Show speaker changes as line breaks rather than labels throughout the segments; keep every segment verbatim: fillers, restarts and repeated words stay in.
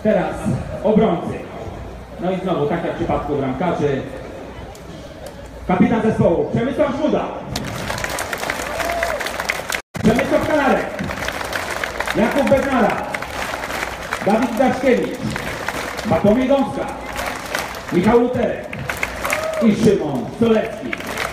Teraz obrońcy. No i znowu, tak jak w przypadku bramkarzy, kapitan zespołu Przemysław Żmuda, Przemysław Kanarek, Jakub Bednara, Dawid Daszkiewicz, Bartłomiej Gąska, Michał Luterek i Szymon Solecki.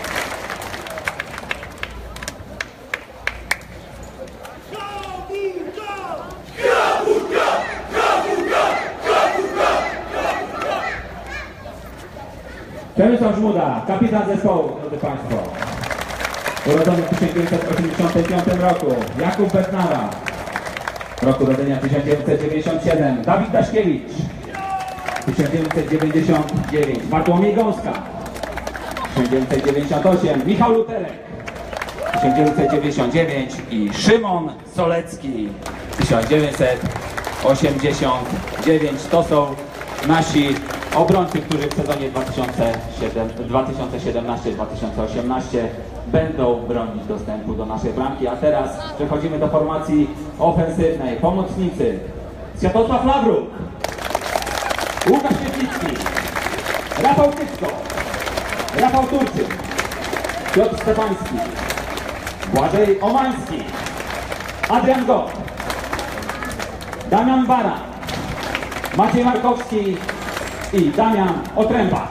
Przemysław Żmuda, kapitan zespołu, drodzy Państwo. Urodzony w tysiąc dziewięćset osiemdziesiątym piątym roku. Jakub Bednara, roku urodzenia tysiąc dziewięćset dziewięćdziesiąt siedem. Dawid Daszkiewicz, tysiąc dziewięćset dziewięćdziesiąt dziewięć. Bartłomiej Gąska, tysiąc dziewięćset dziewięćdziesiąt osiem. Michał Luterek, tysiąc dziewięćset dziewięćdziesiąt dziewięć i Szymon Solecki, tysiąc dziewięćset osiemdziesiąt dziewięć. To są nasi obrońcy, którzy w sezonie dwa tysiące siedemnastym dwa tysiące osiemnastym będą bronić dostępu do naszej bramki. A teraz przechodzimy do formacji ofensywnej. Pomocnicy: Światosław Lawruk, Łukasz Świetlicki, Rafał Kycko, Rafał Turczyn, Piotr Stefański, Błażej Omański, Adrian Goch, Damian Baran, Maciej Markowski i Damian Otręba.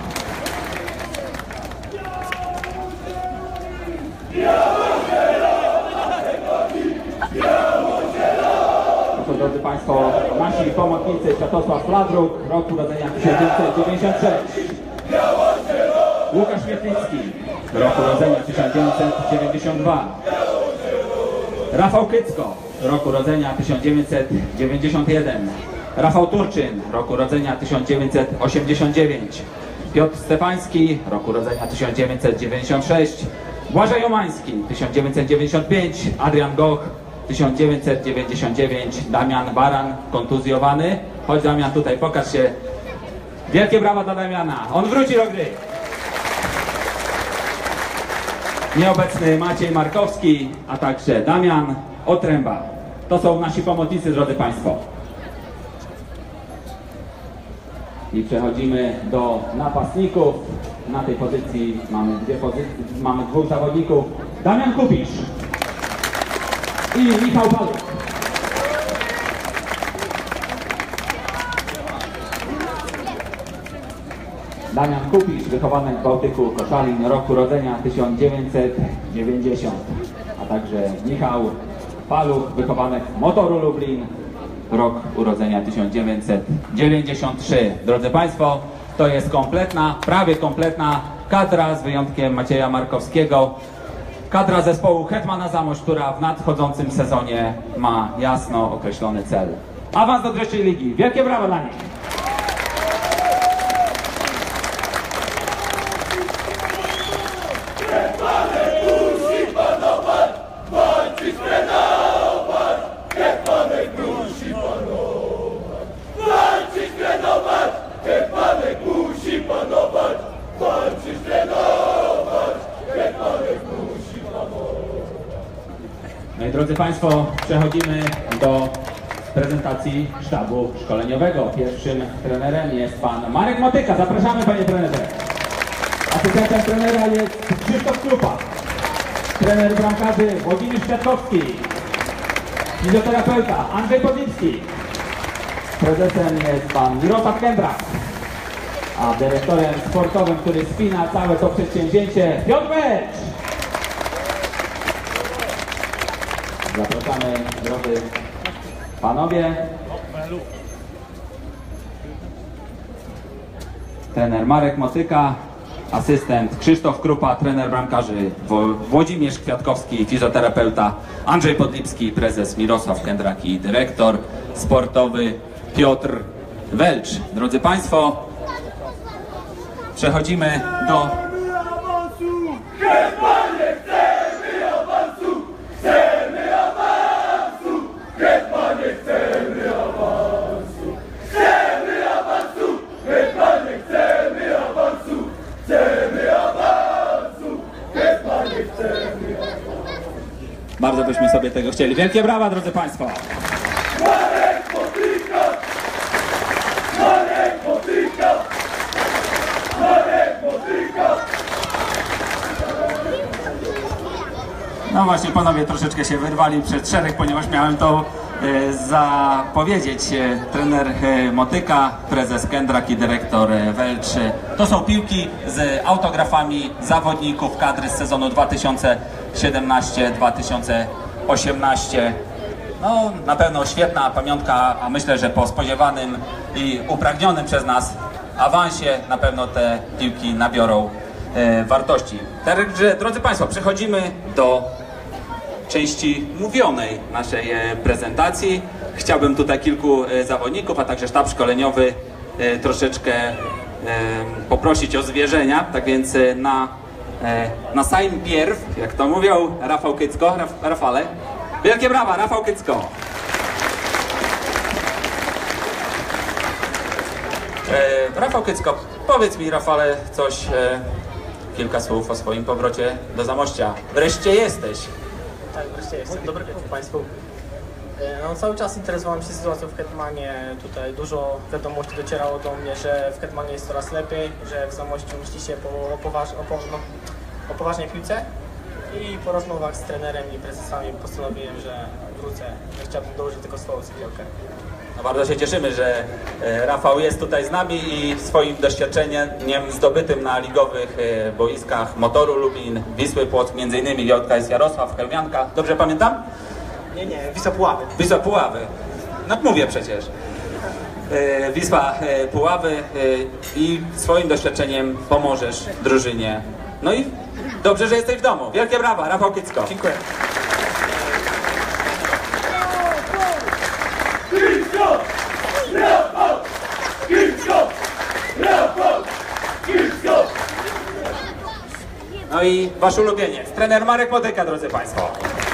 To, drodzy Państwo, nasi pomocnicy: Światosław Lawruk, rok urodzenia tysiąc dziewięćset dziewięćdziesiąt sześć. Łukasz Świetlicki, rok urodzenia tysiąc dziewięćset dziewięćdziesiąt dwa. Rafał Kycko, rok urodzenia tysiąc dziewięćset dziewięćdziesiąt jeden. Rafał Turczyn, rok urodzenia tysiąc dziewięćset osiemdziesiąt dziewięć. Piotr Stefański, rok urodzenia tysiąc dziewięćset dziewięćdziesiąt sześć. Błażej Omański, tysiąc dziewięćset dziewięćdziesiąt pięć. Adrian Goch, tysiąc dziewięćset dziewięćdziesiąt dziewięć. Damian Baran, kontuzjowany. Chodź Damian, tutaj pokaż się. Wielkie brawa dla Damiana, on wróci do gry. Nieobecny Maciej Markowski, a także Damian Otręba. To są nasi pomocnicy, drodzy Państwo. I przechodzimy do napastników. Na tej pozycji mamy, dwie pozycje, mamy dwóch zawodników. Damian Kupisz i Michał Paluch. Damian Kupisz, wychowanek w Bałtyku Koszalin, rok urodzenia tysiąc dziewięćset dziewięćdziesiąt. A także Michał Paluch, wychowanek Motoru Lublin, rok urodzenia tysiąc dziewięćset dziewięćdziesiąt trzy. Drodzy Państwo, to jest kompletna, prawie kompletna kadra, z wyjątkiem Macieja Markowskiego. Kadra zespołu Hetmana Zamość, która w nadchodzącym sezonie ma jasno określony cel. Awans do trzeciej ligi. Wielkie brawo dla nich. No i drodzy Państwo, przechodzimy do prezentacji sztabu szkoleniowego. Pierwszym trenerem jest pan Marek Motyka. Zapraszamy, panie trenerze. Asystentem trenera jest Krzysztof Krupa. Trener bramkarzy Włodzimierz Kwiatkowski. Fizjoterapeuta Andrzej Podlipski. Prezesem jest pan Mirosław Kędrak. A dyrektorem sportowym, który spina całe to przedsięwzięcie, Piotr Becz. Zapraszamy, drodzy panowie. Trener Marek Motyka, asystent Krzysztof Krupa, trener bramkarzy Włodzimierz Kwiatkowski, fizjoterapeuta Andrzej Podlipski, prezes Mirosław Kędrak i dyrektor sportowy Piotr Welcz. Drodzy Państwo, przechodzimy do... Bardzo byśmy sobie tego chcieli. Wielkie brawa, drodzy Państwo! No właśnie, panowie troszeczkę się wyrwali przed szereg, ponieważ miałem to e, zapowiedzieć. E, trener e, Motyka, prezes Kendrak i dyrektor e, Welcz. To są piłki z autografami zawodników kadry z sezonu dwa tysiące siedemnaście dwa tysiące osiemnaście. No, na pewno świetna pamiątka, a myślę, że po spodziewanym i upragnionym przez nas awansie na pewno te piłki nabiorą e, wartości. Także, drodzy Państwo, przechodzimy do części mówionej naszej e, prezentacji. Chciałbym tutaj kilku e, zawodników, a także sztab szkoleniowy e, troszeczkę e, poprosić o zwierzenia. Tak więc e, na, e, na sajm pierw, jak to mówią, Rafał Kycko. Raf, Rafale. Wielkie brawa, Rafał Kycko. E, Rafał Kycko, powiedz mi, Rafale, coś, e, kilka słów o swoim powrocie do Zamościa. Wreszcie jesteś.
Tak, wreszcie jestem. Dobry wieczór Państwu. E, no, cały czas interesowałem się sytuacją w Hetmanie. Tutaj dużo wiadomości docierało do mnie, że w Hetmanie jest coraz lepiej, że w Zamościu myśli się po, o, poważ, o, po, no, o poważnej piłce. I po rozmowach z trenerem i prezesami postanowiłem, że wrócę. Ja chciałbym dołożyć tylko swoją cegiełkę.
No, bardzo się cieszymy, że e, Rafał jest tutaj z nami i swoim doświadczeniem zdobytym na ligowych e, boiskach Motoru Lubin, Wisły Płock, między innymi J K S Jarosław, Chełmianka. Dobrze pamiętam?
Nie, nie, Wisła Puławy.
Wisła Puławy. No mówię przecież. E, Wisła e, Puławy e, i swoim doświadczeniem pomożesz drużynie. No i dobrze, że jesteś w domu. Wielkie brawa, Rafał Kycko.
Dziękuję.
Kycko! Rafał! Kycko! Rafał! Kycko!
No i wasz ulubieniec, trener Marek Motyka, drodzy Państwo.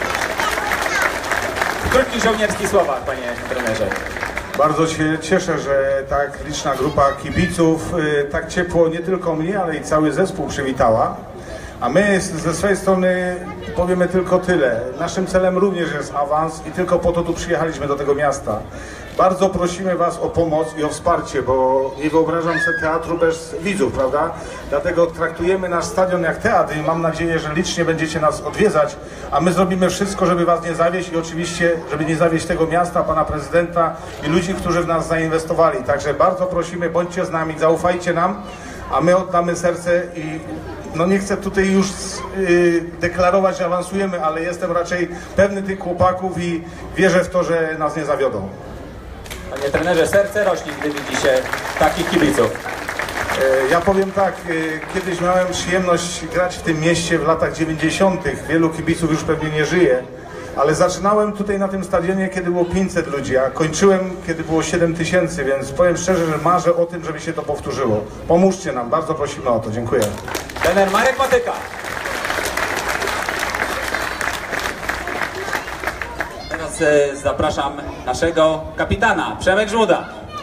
W krótkich żołnierskich słowach, panie trenerze.
Bardzo się cieszę, że tak liczna grupa kibiców y, tak ciepło nie tylko mnie, ale i cały zespół przywitała. A my ze swojej strony powiemy tylko tyle. Naszym celem również jest awans i tylko po to tu przyjechaliśmy do tego miasta. Bardzo prosimy Was o pomoc i o wsparcie, bo nie wyobrażam sobie teatru bez widzów, prawda? Dlatego traktujemy nasz stadion jak teatr i mam nadzieję, że licznie będziecie nas odwiedzać, a my zrobimy wszystko, żeby Was nie zawieść i oczywiście, żeby nie zawieść tego miasta, Pana Prezydenta i ludzi, którzy w nas zainwestowali. Także bardzo prosimy, bądźcie z nami, zaufajcie nam, a my oddamy serce i no nie chcę tutaj już yy, deklarować, że awansujemy, ale jestem raczej pewny tych chłopaków i wierzę w to, że nas nie zawiodą.
Panie trenerze, serce rośnie, gdy widzi się takich kibiców.
Yy, ja powiem tak, yy, kiedyś miałem przyjemność grać w tym mieście w latach dziewięćdziesiątych. Wielu kibiców już pewnie nie żyje, ale zaczynałem tutaj na tym stadionie, kiedy było pięćset ludzi, a kończyłem, kiedy było siedem tysięcy, więc powiem szczerze, że marzę o tym, żeby się to powtórzyło. Pomóżcie nam, bardzo prosimy o to. Dziękuję.
Trener Marek Motyka. Teraz e, zapraszam naszego kapitana, Przemek Żmuda.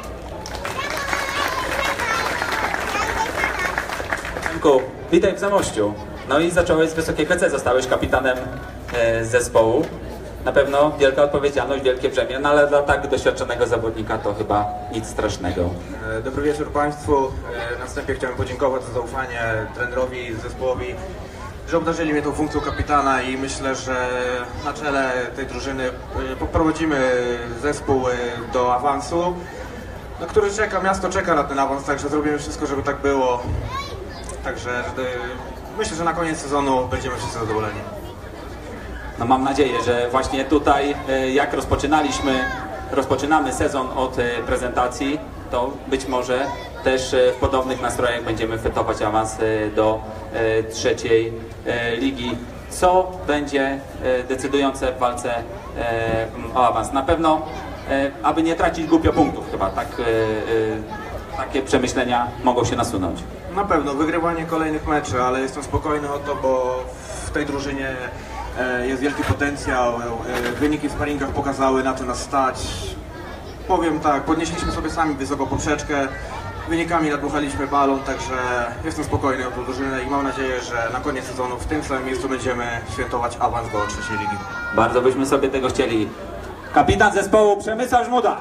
Przemku, witaj w Zamościu. No i zacząłeś z wysokiego C, zostałeś kapitanem e, zespołu. Na pewno wielka odpowiedzialność, wielkie brzemię, no ale dla tak doświadczonego zawodnika to chyba nic strasznego.
Dobry wieczór Państwu. Na wstępie chciałem podziękować za zaufanie trenerowi, zespołowi, że obdarzyli mnie tą funkcją kapitana i myślę, że na czele tej drużyny poprowadzimy zespół do awansu, na który czeka, miasto czeka na ten awans, także zrobimy wszystko, żeby tak było. Także myślę, że na koniec sezonu będziemy wszyscy zadowoleni.
No mam nadzieję, że właśnie tutaj, jak rozpoczynaliśmy, rozpoczynamy sezon od prezentacji, to być może też w podobnych nastrojach będziemy fetować awans do trzeciej ligi, co będzie decydujące w walce o awans. Na pewno, aby nie tracić głupio punktów chyba, tak, takie przemyślenia mogą się nasunąć.
Na pewno, wygrywanie kolejnych meczy, ale jestem spokojny o to, bo w tej drużynie jest wielki potencjał, wyniki w sparingach pokazały, na co nas stać. Powiem tak, podnieśliśmy sobie sami wysoką poprzeczkę, wynikami nadmuchaliśmy balon, także jestem spokojny o tą drużynę i mam nadzieję, że na koniec sezonu w tym samym miejscu będziemy świętować awans do trzeciej ligi.
Bardzo byśmy sobie tego chcieli. Kapitan zespołu Przemysław Żmuda.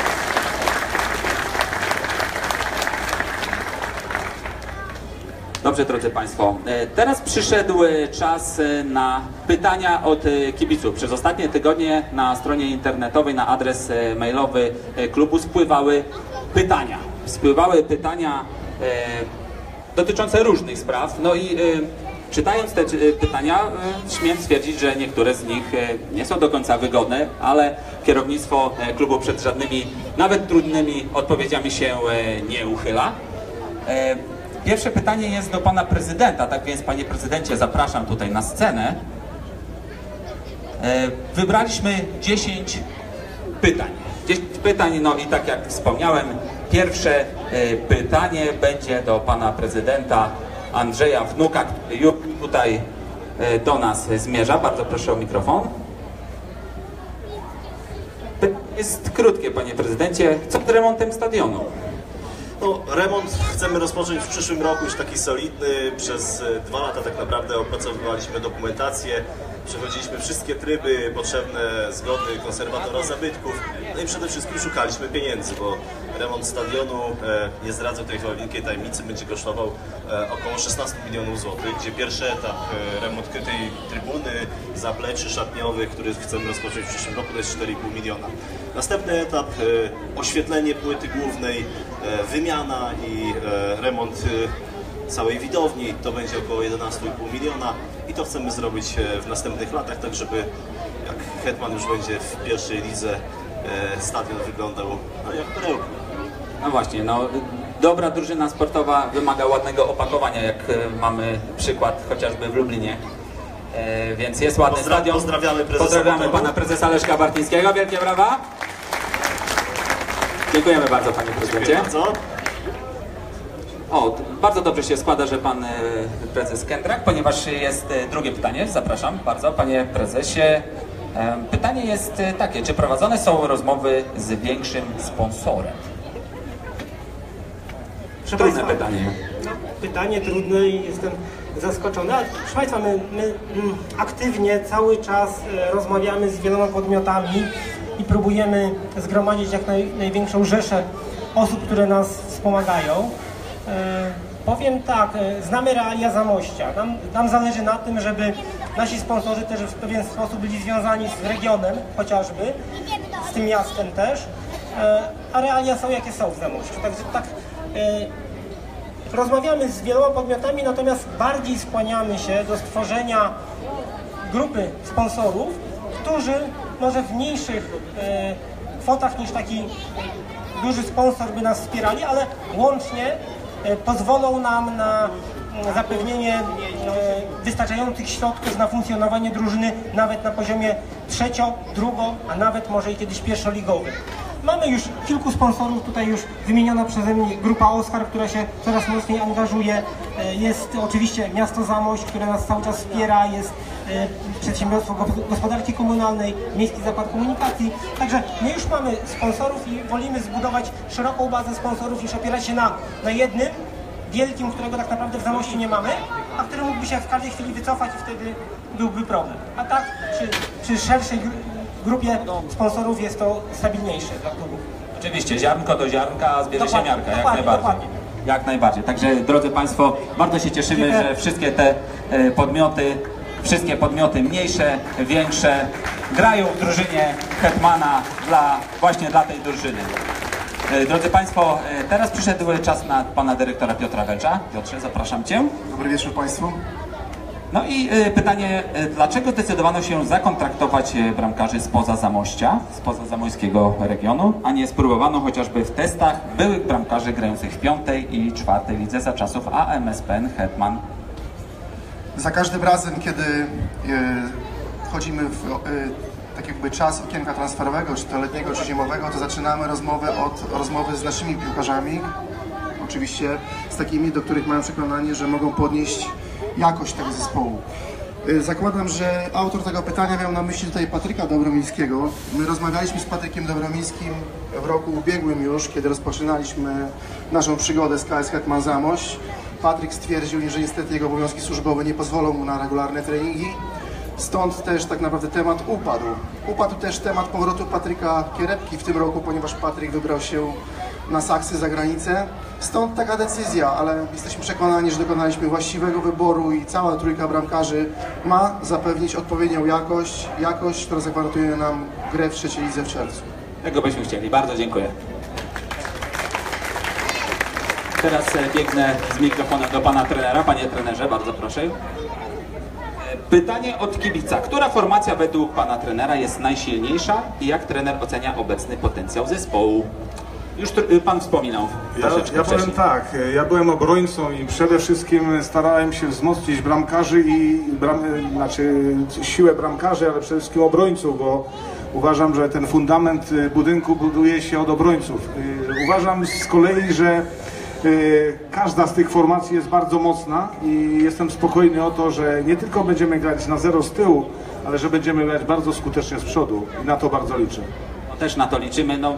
No Dobrze, drodzy Państwo, e, teraz przyszedł e, czas e, na pytania od e, kibiców. Przez ostatnie tygodnie na stronie internetowej, na adres e, mailowy e, klubu spływały pytania. Spływały pytania e, dotyczące różnych spraw. No i e, czytając te e, pytania, e, śmiem stwierdzić, że niektóre z nich e, nie są do końca wygodne, ale kierownictwo e, klubu przed żadnymi, nawet trudnymi odpowiedziami się e, nie uchyla. E, Pierwsze pytanie jest do pana prezydenta, tak więc panie prezydencie zapraszam tutaj na scenę. E, Wybraliśmy dziesięć pytań. dziesięć pytań, no i tak jak wspomniałem, pierwsze e, pytanie będzie do pana prezydenta Andrzeja Wnuka, który już tutaj e, do nas zmierza. Bardzo proszę o mikrofon. Pytanie jest krótkie, panie prezydencie. Co z remontem stadionu?
No, remont chcemy rozpocząć w przyszłym roku, już taki solidny. Przez e, dwa lata tak naprawdę opracowywaliśmy dokumentację, przechodziliśmy wszystkie tryby potrzebne, zgody konserwatora zabytków, no i przede wszystkim szukaliśmy pieniędzy, bo remont stadionu, e, nie zdradzę tej wielkiej tajemnicy, będzie kosztował e, około szesnaście milionów złotych, gdzie pierwszy etap e, remont tej trybuny, zapleczy szatniowych, który chcemy rozpocząć w przyszłym roku, to jest cztery i pół miliona. Następny etap, e, oświetlenie płyty głównej, e, wymiana i e, remont e, całej widowni, to będzie około jedenaście i pół miliona i to chcemy zrobić e, w następnych latach, tak żeby jak Hetman już będzie w pierwszej lidze, e, stadion wyglądał no, jak perełka.
No właśnie, no dobra drużyna sportowa wymaga ładnego opakowania, jak e, mamy przykład chociażby w Lublinie. E, więc jest ładny
Pozdra
stadion.
pozdrawiamy prezesa
Pozdrawiamy
Motoru.
pana prezesa Leszka Bartyńskiego. Wielkie brawa. Dziękujemy bardzo, panie prezydencie.
Dziękuję bardzo.
O, t- bardzo dobrze się składa, że pan e, prezes Kędrak, ponieważ jest e, drugie pytanie. Zapraszam bardzo, panie prezesie. E, pytanie jest e, takie, czy prowadzone są rozmowy z większym sponsorem?
Proszę
Trudne
Państwa,
pytanie.
No, pytanie trudne i jestem zaskoczony, ale proszę Państwa, my, my mm, aktywnie cały czas e, rozmawiamy z wieloma podmiotami i próbujemy zgromadzić jak naj, największą rzeszę osób, które nas wspomagają. E, powiem tak, e, znamy realia Zamościa. Nam, nam zależy na tym, żeby nasi sponsorzy też w pewien sposób byli związani z regionem chociażby, z tym miastem też, e, a realia są jakie są w Zamościu. Także tak e, rozmawiamy z wieloma podmiotami, natomiast bardziej skłaniamy się do stworzenia grupy sponsorów, którzy może w mniejszych e, kwotach niż taki duży sponsor by nas wspierali, ale łącznie e, pozwolą nam na e, zapewnienie e, wystarczających środków na funkcjonowanie drużyny nawet na poziomie trzecio, drugo, a nawet może i kiedyś pierwszoligowym. Mamy już kilku sponsorów, tutaj już wymieniona przeze mnie grupa Oskar, która się coraz mocniej angażuje. Jest oczywiście miasto Zamość, które nas cały czas wspiera, jest przedsiębiorstwo gospodarki komunalnej, Miejski Zakład Komunikacji. Także my już mamy sponsorów i wolimy zbudować szeroką bazę sponsorów niż opierać się na, na jednym wielkim, którego tak naprawdę w Zamościu nie mamy, a który mógłby się w każdej chwili wycofać i wtedy byłby problem. A tak przy, przy szerszej grupie sponsorów jest to stabilniejsze dla klubu.
Oczywiście, ziarnko do ziarnka, a zbierze się
Dokładnie,
miarka, jak
dokładnie,
najbardziej.
dokładnie.
Jak najbardziej. Także, drodzy Państwo, bardzo się cieszymy,
Dziękuję.
że wszystkie te e, podmioty, wszystkie podmioty mniejsze, większe, grają w drużynie Hetmana dla, właśnie dla tej drużyny. E, Drodzy Państwo, e, teraz przyszedł czas na pana dyrektora Piotra Welcza. Piotrze, zapraszam Cię.
Dobry wieczór Państwu.
No i e, pytanie, e, dlaczego zdecydowano się zakontraktować e, bramkarzy spoza Zamościa, spoza zamojskiego regionu, a nie spróbowano chociażby w testach byłych bramkarzy grających w piątej i czwartej lidze za czasów A M S P N Hetman?
Za każdym razem, kiedy e, wchodzimy w e, tak jakby czas okienka transferowego, czy to letniego, czy zimowego, to zaczynamy rozmowę od rozmowy z naszymi piłkarzami, oczywiście z takimi, do których mam przekonanie, że mogą podnieść jakość tego zespołu. Zakładam, że autor tego pytania miał na myśli tutaj Patryka Dobromińskiego. My rozmawialiśmy z Patrykiem Dobromińskim w roku ubiegłym już, kiedy rozpoczynaliśmy naszą przygodę z K S Hetman Zamość. Patryk stwierdził, że niestety jego obowiązki służbowe nie pozwolą mu na regularne treningi. Stąd też tak naprawdę temat upadł. Upadł też temat powrotu Patryka Kierepki w tym roku, ponieważ Patryk wybrał się na Saksy za granicę. Stąd taka decyzja, ale jesteśmy przekonani, że dokonaliśmy właściwego wyboru i cała trójka bramkarzy ma zapewnić odpowiednią jakość, jakość, która zagwarantuje nam grę w trzeciej lidze w czerwcu.
Tego byśmy chcieli. Bardzo dziękuję. Teraz e, biegnę z mikrofonem do pana trenera. Panie trenerze, bardzo proszę. E, Pytanie od kibica. Która formacja według pana trenera jest najsilniejsza i jak trener ocenia obecny potencjał zespołu? Już tr- pan wspominał
Ja,
troszeczkę
ja powiem
wcześniej.
tak, ja byłem obrońcą i przede wszystkim starałem się wzmocnić bramkarzy i bram, znaczy siłę bramkarzy, ale przede wszystkim obrońców, bo uważam, że ten fundament budynku buduje się od obrońców. Uważam z kolei, że każda z tych formacji jest bardzo mocna i jestem spokojny o to, że nie tylko będziemy grać na zero z tyłu, ale że będziemy grać bardzo skutecznie z przodu i na to bardzo liczę.
No, też na to liczymy. No,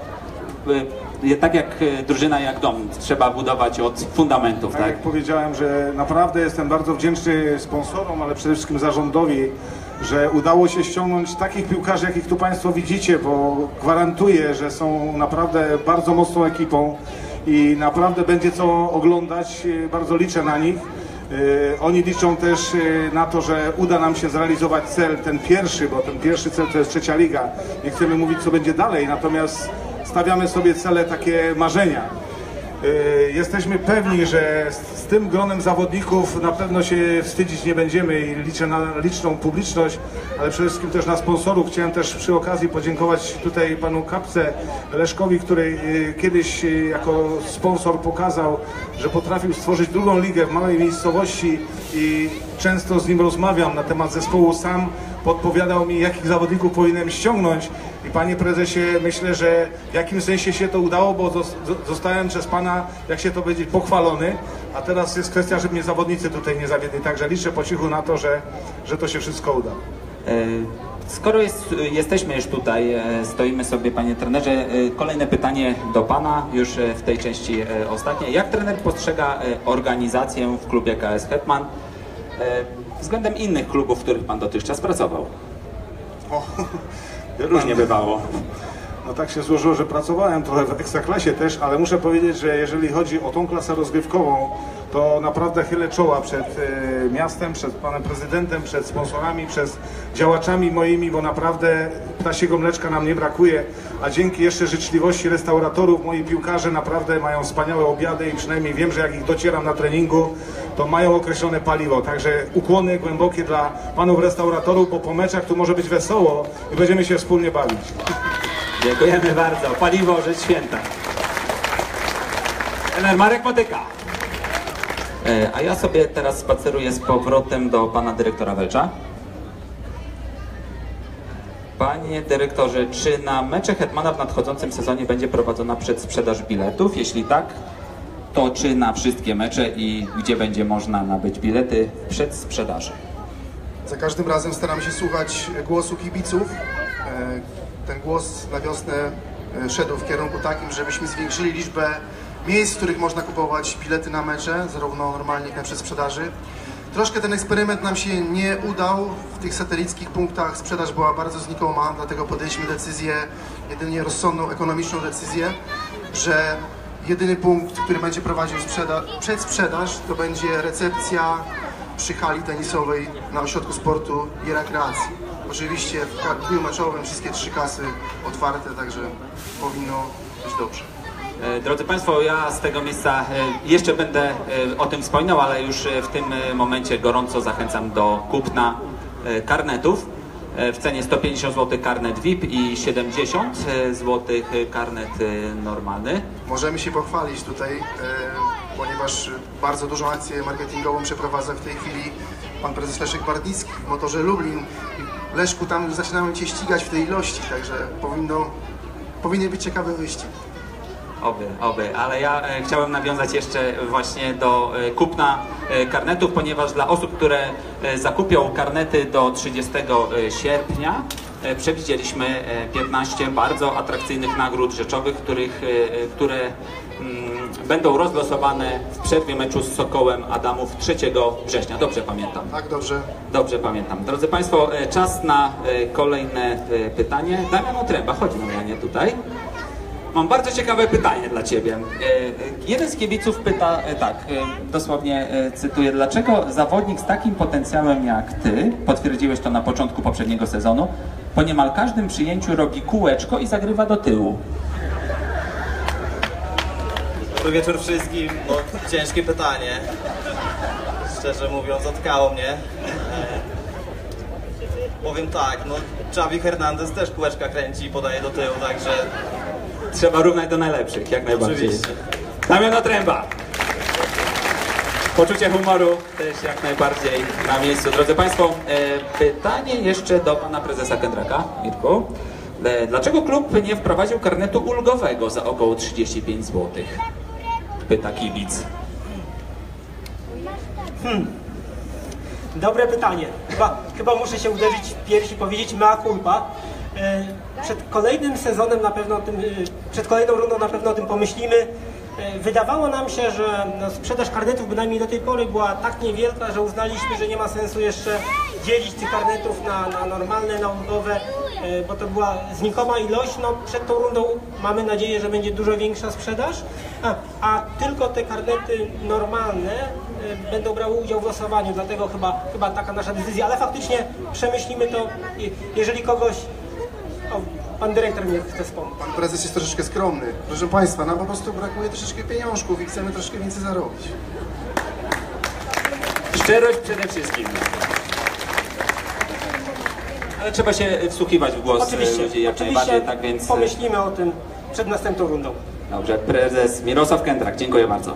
y, tak jak y, drużyna, jak dom, trzeba budować od fundamentów,
Tak,
tak?
jak powiedziałem, że naprawdę jestem bardzo wdzięczny sponsorom, ale przede wszystkim zarządowi, że udało się ściągnąć takich piłkarzy, jakich tu Państwo widzicie, bo gwarantuję, że są naprawdę bardzo mocną ekipą i naprawdę będzie co oglądać, bardzo liczę na nich. Oni liczą też na to, że uda nam się zrealizować cel, ten pierwszy, bo ten pierwszy cel to jest trzecia liga. Nie chcemy mówić, co będzie dalej, natomiast stawiamy sobie cele, takie marzenia. Jesteśmy pewni, że z, z tym gronem zawodników na pewno się wstydzić nie będziemy i liczę na liczną publiczność, ale przede wszystkim też na sponsorów. Chciałem też przy okazji podziękować tutaj panu Kapce Leszkowi, który kiedyś jako sponsor pokazał, że potrafił stworzyć drugą ligę w małej miejscowości i często z nim rozmawiam na temat zespołu. Sam podpowiadał mi, jakich zawodników powinienem ściągnąć i panie prezesie, myślę, że w jakimś sensie się to udało, bo zostałem przez pana, jak się to będzie, pochwalony, a teraz jest kwestia, żeby mnie zawodnicy tutaj nie zawiedli, także liczę po cichu na to, że, że to się wszystko uda.
Skoro jest, jesteśmy już tutaj, stoimy sobie, panie trenerze, kolejne pytanie do pana, już w tej części ostatniej. Jak trener postrzega organizację w klubie K S Hetman względem innych klubów, w których pan dotychczas pracował?
O,
Różnie bywało.
No tak się złożyło, że pracowałem trochę w Ekstraklasie też, ale muszę powiedzieć, że jeżeli chodzi o tą klasę rozgrywkową, to naprawdę chylę czoła przed e, miastem, przed panem prezydentem, przed sponsorami, przed działaczami moimi, bo naprawdę ptasiego mleczka nam nie brakuje, a dzięki jeszcze życzliwości restauratorów moi piłkarze naprawdę mają wspaniałe obiady i przynajmniej wiem, że jak ich docieram na treningu, to mają określone paliwo, także ukłony głębokie dla panów restauratorów, bo po meczach tu może być wesoło i będziemy się wspólnie bawić.
Dziękujemy bardzo. Paliwo, rzecz święta. Trener Marek Motyka. A ja sobie teraz spaceruję z powrotem do pana dyrektora Welcza. Panie dyrektorze, czy na mecze Hetmana w nadchodzącym sezonie będzie prowadzona przedsprzedaż biletów? Jeśli tak, to czy na wszystkie mecze i gdzie będzie można nabyć bilety w przedsprzedaży?
Za każdym razem staramy się słuchać głosu kibiców. Ten głos na wiosnę szedł w kierunku takim, żebyśmy zwiększyli liczbę miejsc, w których można kupować bilety na mecze, zarówno normalnie jak i na przedsprzedaży. Troszkę ten eksperyment nam się nie udał. W tych satelickich punktach sprzedaż była bardzo znikoma, dlatego podjęliśmy decyzję, jedynie rozsądną, ekonomiczną decyzję, że jedyny punkt, który będzie prowadził przedsprzedaż, to będzie recepcja przy hali tenisowej na Ośrodku Sportu i Rekreacji. Oczywiście w dniu meczowym wszystkie trzy kasy otwarte, także powinno być dobrze.
Drodzy Państwo, ja z tego miejsca jeszcze będę o tym wspominał, ale już w tym momencie gorąco zachęcam do kupna karnetów. W cenie sto pięćdziesiąt złotych karnet V I P i siedemdziesiąt złotych karnet normalny.
Możemy się pochwalić tutaj, ponieważ bardzo dużą akcję marketingową przeprowadza w tej chwili pan prezes Leszek Bardnicki w Motorze Lublin. Leszku, tam już zaczynamy Cię ścigać w tej ilości, także powinno, powinien być ciekawy wyścig.
Oby, oby, ale ja e, chciałem nawiązać jeszcze właśnie do e, kupna e, karnetów, ponieważ dla osób, które e, zakupią karnety do trzydziestego sierpnia e, przewidzieliśmy e, piętnaście bardzo atrakcyjnych nagród rzeczowych, których, e, które mm, będą rozlosowane w przerwie meczu z Sokołem Adamów trzeciego września. Dobrze pamiętam?
Tak, dobrze.
Dobrze pamiętam. Drodzy Państwo, e, czas na e, kolejne e, pytanie. Damian Otręba, chodź Damianie tutaj. mam bardzo ciekawe pytanie dla Ciebie. E, jeden z kibiców pyta, e, tak, e, dosłownie e, cytuję, dlaczego zawodnik z takim potencjałem jak Ty, potwierdziłeś to na początku poprzedniego sezonu, po niemal każdym przyjęciu robi kółeczko i zagrywa do tyłu?
Dobry wieczór wszystkim. No, ciężkie pytanie. Szczerze mówiąc, zatkało mnie. E, powiem tak, no Xavi Hernandez też kółeczka kręci i podaje do tyłu, także...
Trzeba równać do najlepszych, jak najbardziej.
Oczywiście.
Damian Otręba. Poczucie humoru też jak najbardziej na miejscu. Drodzy Państwo, e, pytanie jeszcze do Pana Prezesa Kendraka. Mirku. E, dlaczego klub nie wprowadził karnetu ulgowego za około trzydzieści pięć złotych? Pyta kibic.
Hmm. Dobre pytanie. Chyba, chyba muszę się uderzyć w pierś i powiedzieć mea culpa. E, Przed kolejnym sezonem na pewno o tym, e, przed kolejną rundą na pewno o tym pomyślimy. E, Wydawało nam się, że no, sprzedaż karnetów bynajmniej do tej pory była tak niewielka, że uznaliśmy, że nie ma sensu jeszcze dzielić tych karnetów na, na normalne, na ulgowe, e, bo to była znikoma ilość. No, przed tą rundą mamy nadzieję, że będzie dużo większa sprzedaż, a, a tylko te karnety normalne e, będą brały udział w losowaniu, dlatego chyba, chyba taka nasza decyzja, ale faktycznie przemyślimy to, je- jeżeli kogoś... O, pan dyrektor mnie chce wspomnieć.
Pan prezes jest troszeczkę skromny. Proszę Państwa, nam po prostu brakuje troszeczkę pieniążków i chcemy troszkę więcej zarobić.
Szczerość przede wszystkim. Ale trzeba się wsłuchiwać w głos
Oczywiście,
ludzi jak
oczywiście
najbardziej, tak więc...
pomyślimy o tym przed następną rundą.
Dobrze, prezes Mirosław Kendrak, dziękuję bardzo.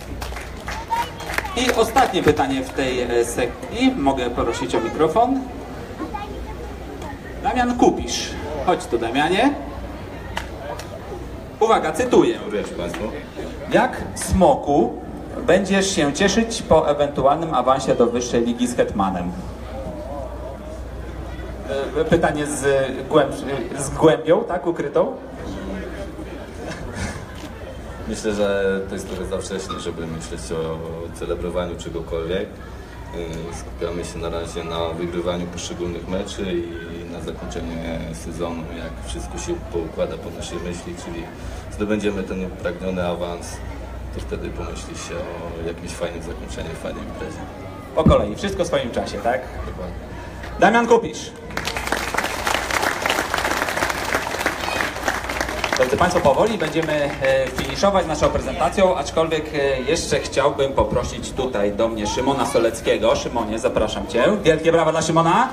I ostatnie pytanie w tej e, sekcji. Mogę prosić o mikrofon. Damian Kupisz. Chodź tu, Damianie. Uwaga, cytuję. Jak Smoku będziesz się cieszyć po ewentualnym awansie do wyższej ligi z Hetmanem? E, Pytanie z, głęb, z głębią, tak, ukrytą?
Myślę, że to jest trochę za wcześnie, żeby myśleć o celebrowaniu czegokolwiek. Yy, Skupiamy się na razie na wygrywaniu poszczególnych meczy i na zakończenie sezonu, jak wszystko się poukłada po naszej myśli, czyli zdobędziemy ten upragniony awans, to wtedy pomyśli się o jakimś fajnym zakończeniu, fajnej imprezie.
Po kolei, wszystko w swoim czasie, tak?
Dokładnie.
Damian Kupisz. Drodzy Państwo, powoli będziemy e, finiszować naszą prezentacją, aczkolwiek e, jeszcze chciałbym poprosić tutaj do mnie Szymona Soleckiego. Szymonie, zapraszam Cię. Wielkie brawa dla Szymona.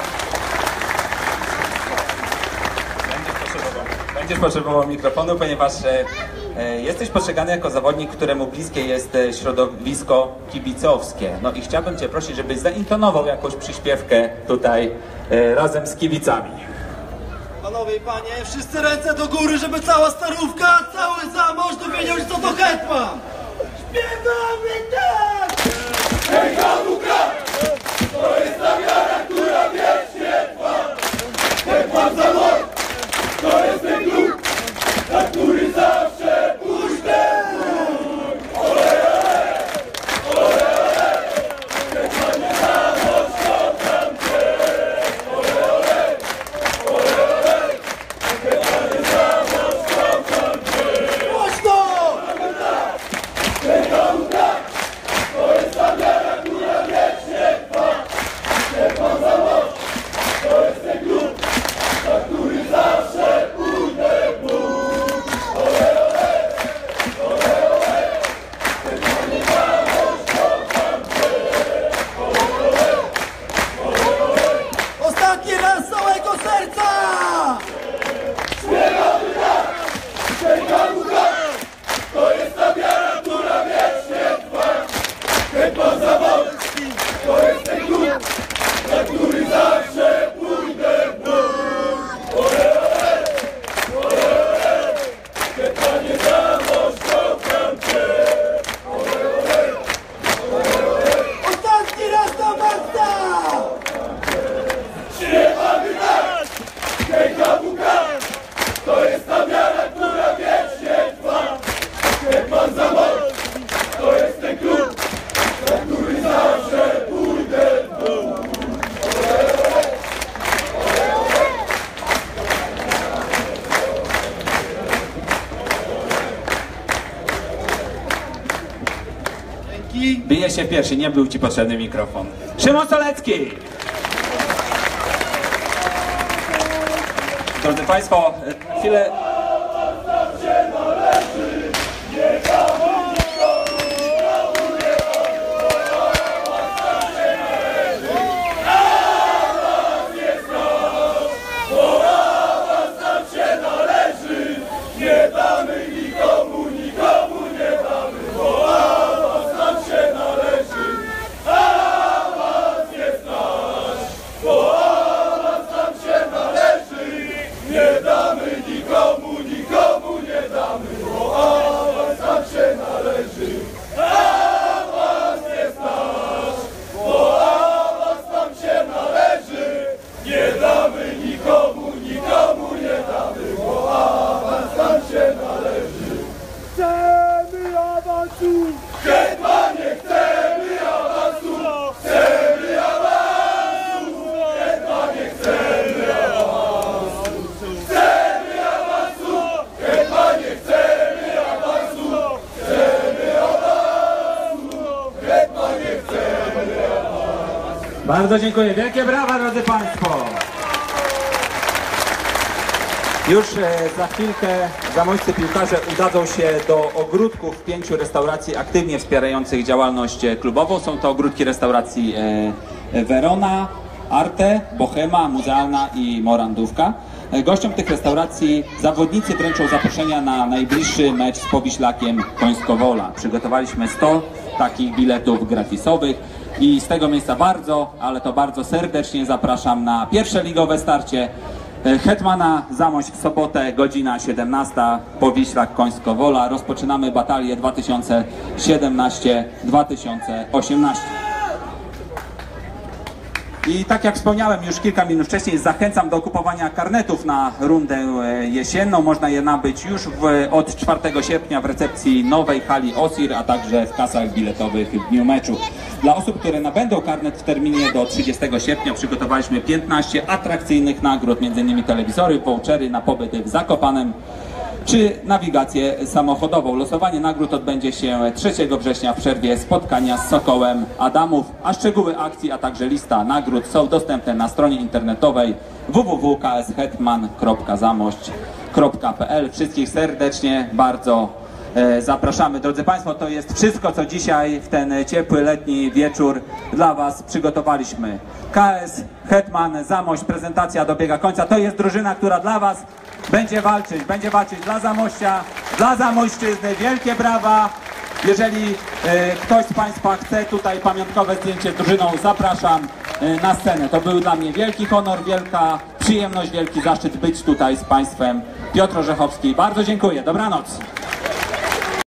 Będziesz potrzebował, będziesz potrzebował mikrofonu, ponieważ e, e, jesteś postrzegany jako zawodnik, któremu bliskie jest e, środowisko kibicowskie. No i chciałbym Cię prosić, żebyś zaintonował jakąś przyśpiewkę tutaj e, razem z kibicami.
Panowie i panie, wszyscy ręce do góry, żeby cała starówka, cały zamość dowiedział się, co to hetman! Śpiewamy tak!
Hej, Hanuka! To jest ta wiara, która wiecznie trwa! Hetman za mord! To jest ten klub, na który zawsze pójdę! Ole, ole! Ole, ole! Hetman nie zamość, kocham cię! Ole, ole! Ole, ole! Hetman nie zamość, kocham cię!
Głośno!
Hej, Hanuka!
Solecki.
Bije się pierwszy, nie był ci potrzebny mikrofon. Szymon Solecki! Drodzy Państwo, chwilę... Bardzo dziękuję. Wielkie brawa, drodzy Państwo. Już e, za chwilkę zamojscy piłkarze udadzą się do ogródków pięciu restauracji aktywnie wspierających działalność klubową. Są to ogródki restauracji e, Verona, Arte, Bohema, Muzealna i Morandówka. E, gościom tych restauracji zawodnicy wręczą zaproszenia na najbliższy mecz z Powiślakiem Końsko-Wola. Przygotowaliśmy sto takich biletów gratisowych. I z tego miejsca bardzo, ale to bardzo serdecznie zapraszam na pierwsze ligowe starcie Hetmana Zamość w sobotę, godzina siedemnasta, Powiślak Końsko-Wola. Rozpoczynamy batalię dwa tysiące siedemnaście dwa tysiące osiemnaście. I tak jak wspomniałem już kilka minut wcześniej, zachęcam do kupowania karnetów na rundę jesienną. Można je nabyć już w, od czwartego sierpnia w recepcji nowej hali Osir, a także w kasach biletowych w dniu meczu. Dla osób, które nabędą karnet w terminie do trzydziestego sierpnia przygotowaliśmy piętnaście atrakcyjnych nagród, między innymi telewizory, vouchery na pobyt w Zakopanem czy nawigację samochodową. Losowanie nagród odbędzie się trzeciego września w przerwie spotkania z Sokołem Adamów, a szczegóły akcji, a także lista nagród są dostępne na stronie internetowej w w w kropka k s hetman kropka zamość kropka p l. Wszystkich serdecznie bardzo e, zapraszamy. Drodzy Państwo, to jest wszystko, co dzisiaj w ten ciepły letni wieczór dla Was przygotowaliśmy. K S Hetman Zamość, prezentacja dobiega końca. To jest drużyna, która dla Was będzie walczyć, będzie walczyć dla Zamościa, dla Zamojszczyzny. Wielkie brawa. Jeżeli e, ktoś z Państwa chce tutaj pamiątkowe zdjęcie z drużyną, zapraszam e, na scenę. To był dla mnie wielki honor, wielka przyjemność, wielki zaszczyt być tutaj z Państwem. Piotr Orzechowski, bardzo dziękuję. Dobranoc.